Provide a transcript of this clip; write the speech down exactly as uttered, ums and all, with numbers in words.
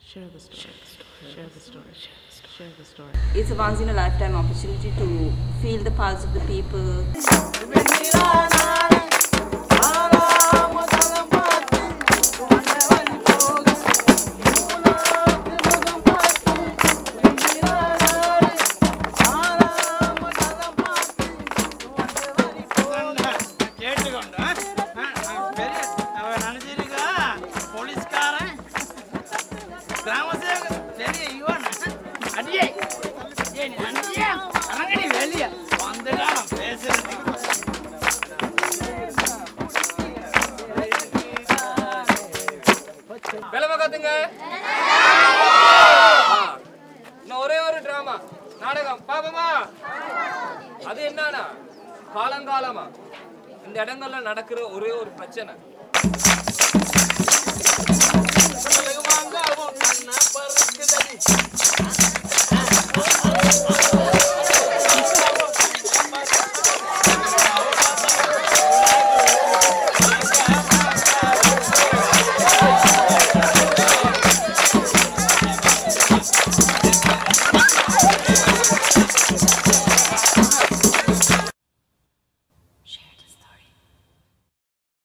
Share the story. Share the story. Share the story. It's a once in a lifetime opportunity to feel the pulse of the people. drama. நாடகம் பாப்பமா. அது என்னன்னா காலங்காலமா இந்த இடங்கள்ல நடக்கிற ஒரே ஒரு பிரச்சனை.